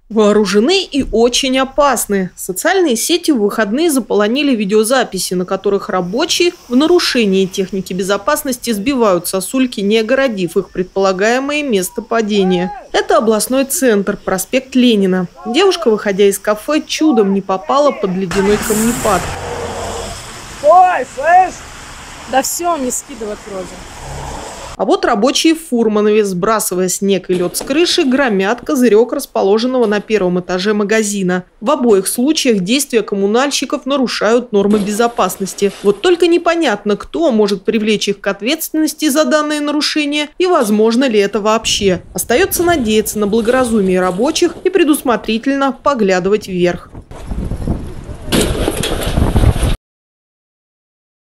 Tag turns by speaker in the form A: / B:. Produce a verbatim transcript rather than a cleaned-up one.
A: Вооружены и очень опасны. Социальные сети в выходные заполонили видеозаписи, на которых рабочие в нарушении техники безопасности сбивают сосульки, не огородив их предполагаемое место падения. Это областной центр, проспект Ленина. Девушка, выходя из кафе, чудом не попала под ледяной камнепад.
B: Стой, слышь!
C: Да все, он не скидывает вроде.
A: А вот рабочие в Фурманове, сбрасывая снег и лед с крыши, громят козырек расположенного на первом этаже магазина. В обоих случаях действия коммунальщиков нарушают нормы безопасности. Вот только непонятно, кто может привлечь их к ответственности за данные нарушения и возможно ли это вообще. Остается надеяться на благоразумие рабочих и предусмотрительно поглядывать вверх.